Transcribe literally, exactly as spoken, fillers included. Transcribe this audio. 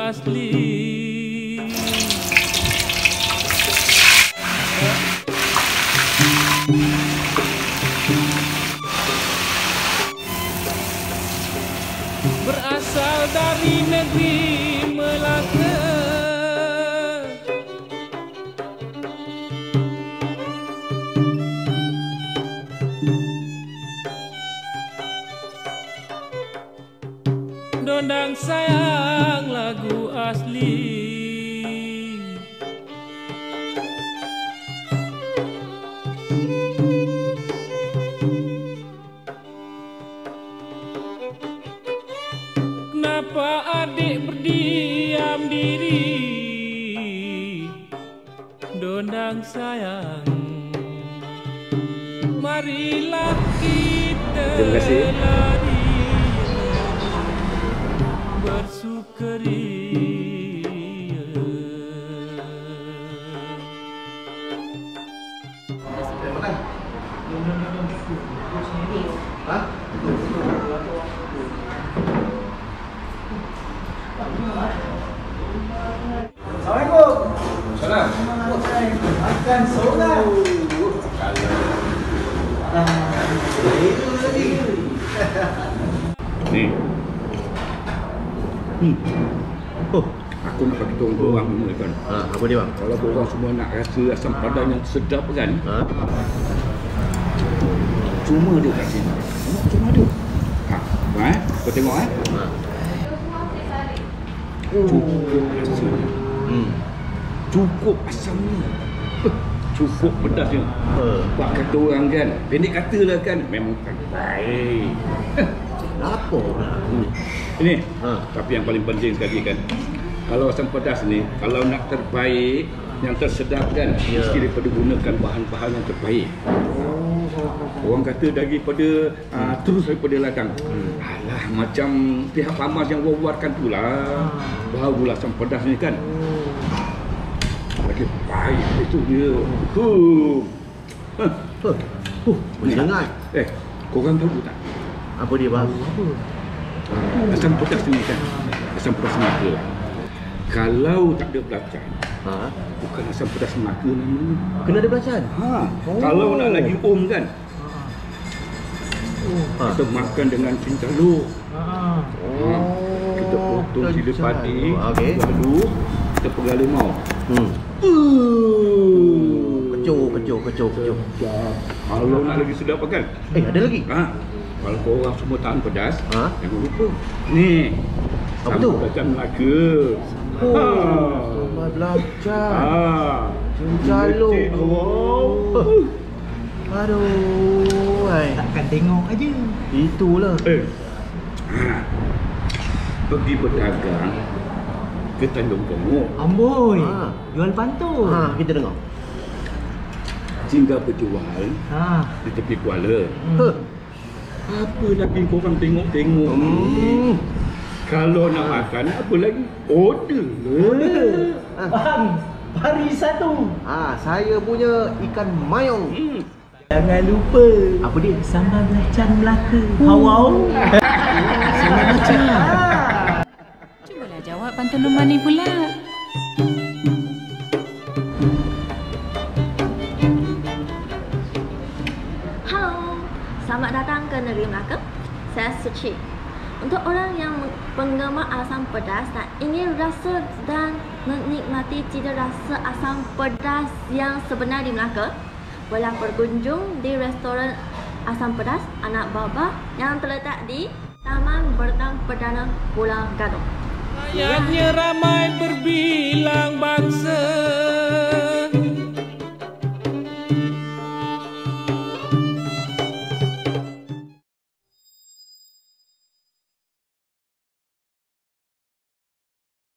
asli. Berasal dari negeri Melaka. Dondang sayang lagu asli. Kenapa adik berdiam diri? Dondang sayang, marilah kita lari bersukaria. Hah? Assalamualaikum. Salam. Makan soda. Itu lagi. Ni. Hmm. Oh, aku nak bagi tahu korang ni kan. Ha, apa dia bang? Kalau korang semua nak rasa asam padas yang sedap kan. Ha? Cuma ada kat sini. Cuma ada. Ha, eh? Kau tengok eh. Ha. Cukup rasa. Hmm. Cukup asamnya. Cukup pedasnya. Ha. Pak kata orang kan. Pendek kata lah kan. Memang terbaik. Apa pula? Hmm. Ini, Ha. tapi yang paling penting sekali kan, kalau asam pedas ni, kalau nak terbaik, yang tersedap kan, Ya. mesti daripada gunakan bahan-bahan yang terbaik. Orang kata daripada uh, terus daripada ladang. Hmm. Alah, macam pihak pamas yang wawarkan tu lah. Barulah asam pedas ni kan. Lagi baik itu dia. Huh. Huh. Huh. Huh. Boleh dengar. Eh, korang tahu tak? Apa dia bang? Asam pedas ni kan, asam pedas Melaka. Kalau tak ada belacan, Ha? bukan asam pedas Melaka namanya. Kena ada belacan? Ha, Oh. kalau nak lagi om kan, Ha. kita makan dengan cincaluk. Oh. Ha, kita potong cili padi, Okey. lalu kita pegang limau. Hmm. Uh, Kecoh, kecoh, kecoh, kecoh. sedap. Kalau nak lagi sedap kan? Eh, ada lagi? Ha, kalau korang semua tahan pedas, Ha? jangan lupa. Ni, Apa tu? sambal belacan Melaka. Oh, Ha. sambal belacan. Ah, Cincaluk. Wow. Aduh, hai. Takkan tengok aja. Itulah. Eh, ha. Pergi berdagang ke Tanjung Pongok, Amboi. Ha. Jual pantun. Ha, kita dengar. tinggal berjual Ha. di tepi kuala. Huh. Apa lagi korang tengok-tengok? Hmm. Kalau nak makan, apa lagi? Order. Bang, pari satu. Ah, saya punya ikan mayong. Hmm. Jangan lupa. Apa dia? Sambal belacan Melaka. Hawau. Sambal belacan. Cubalah jawab pantun Lumani pula. Halo, selamat datang ke negeri Melaka. Saya Suci. Untuk orang yang penggemar asam pedas dan ingin rasa dan menikmati cita rasa asam pedas yang sebenar di Melaka, boleh berkunjung di restoran asam pedas Anak Baba yang terletak di Taman Bertang Perdana Pulau Gadong. Rakyatnya ramai berbilang bangsa.